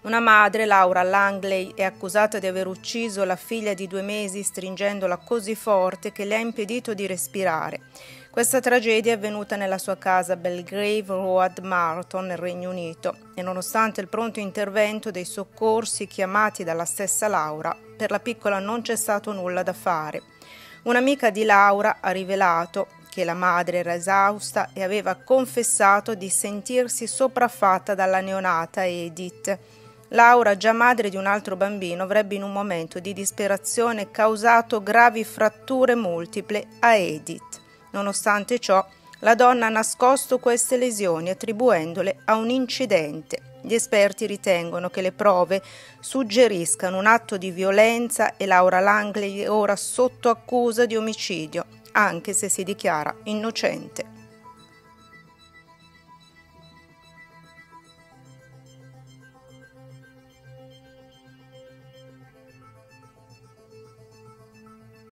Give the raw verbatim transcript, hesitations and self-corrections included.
Una madre, Laura Langley, è accusata di aver ucciso la figlia di due mesi stringendola così forte che le ha impedito di respirare. Questa tragedia è avvenuta nella sua casa a Belgrave Road, Marton, nel Regno Unito, e nonostante il pronto intervento dei soccorsi chiamati dalla stessa Laura, per la piccola non c'è stato nulla da fare. Un'amica di Laura ha rivelato che la madre era esausta e aveva confessato di sentirsi sopraffatta dalla neonata Edith. Laura, già madre di un altro bambino, avrebbe in un momento di disperazione causato gravi fratture multiple a Edith. Nonostante ciò, la donna ha nascosto queste lesioni attribuendole a un incidente. Gli esperti ritengono che le prove suggeriscano un atto di violenza e Laura Langley è ora sotto accusa di omicidio, anche se si dichiara innocente.